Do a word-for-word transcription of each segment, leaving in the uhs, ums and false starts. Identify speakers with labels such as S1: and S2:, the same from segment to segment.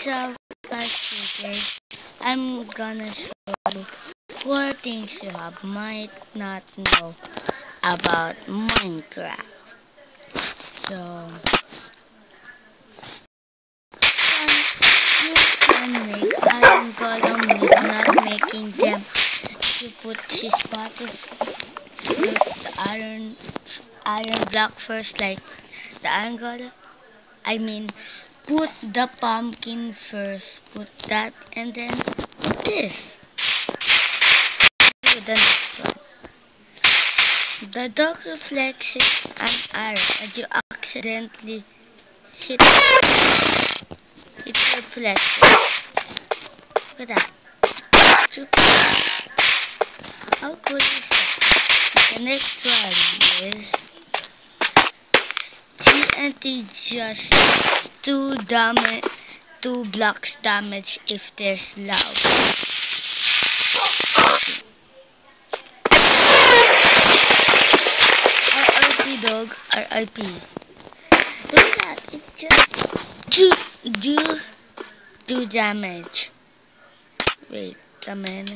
S1: So guys, today I'm gonna show you four things you have might not know about Minecraft. So you can make iron golem with not making them. You put his body the iron iron block first, like the iron golem. I mean, put the pumpkin first. Put that and then this. Do the next one. The dog reflects an iron and you accidentally hit it. It reflects it. Look at that. How cool is that? The next one is T N T just two damage, two blocks damage if there's loud. R I P dog, R I P. Look at that, it just do do do damage. Wait a minute.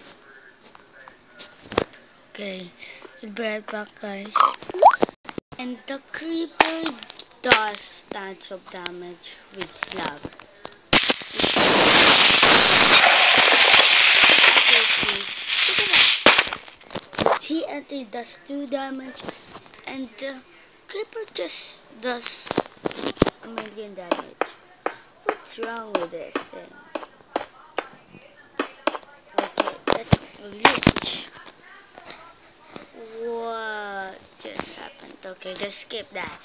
S1: Okay, we'll be right back, guys. And the creeper does tons of damage with slab. T N T does two damage and the creeper just does a million damage. What's wrong with this thing? Okay, that's a glitch. What just happened? Okay, just skip that.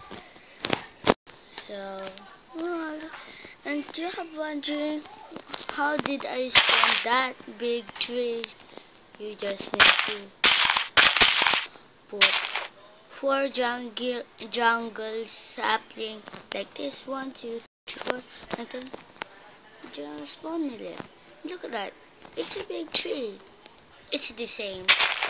S1: So, well, and you have wondering, how did I spawn that big tree? You just need to put four jungle jungle sapling like this, one, two, three, four, and then just spawn me there. Look at that, it's a big tree. It's the same.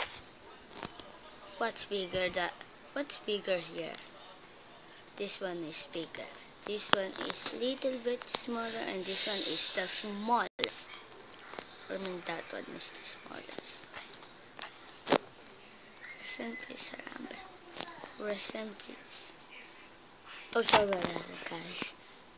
S1: What's bigger? That what's bigger here? This one is bigger. This one is little bit smaller, and this one is the smallest. I mean, that one is the smallest. Recently, Sarambe. Recently. Oh, sorry about that, guys.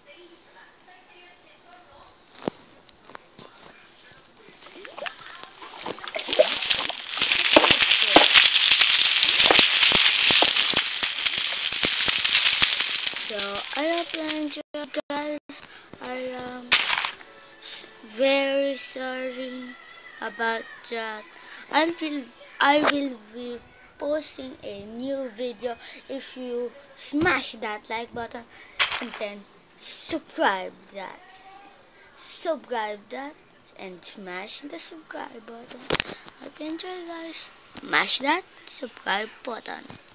S1: So, I hope you enjoyed, guys. I am very sorry about that. I will, I will be posting a new video if you smash that like button and then subscribe that. Subscribe that and smash the subscribe button. Hope you enjoy, guys. Smash that subscribe button.